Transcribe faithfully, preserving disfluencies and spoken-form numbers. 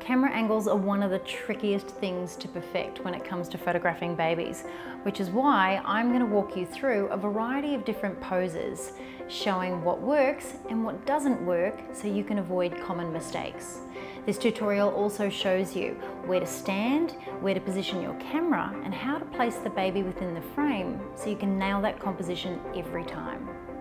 Camera angles are one of the trickiest things to perfect when it comes to photographing babies, which is why I'm going to walk you through a variety of different poses, showing what works and what doesn't work so you can avoid common mistakes. This tutorial also shows you where to stand, where to position your camera, and how to place the baby within the frame so you can nail that composition every time.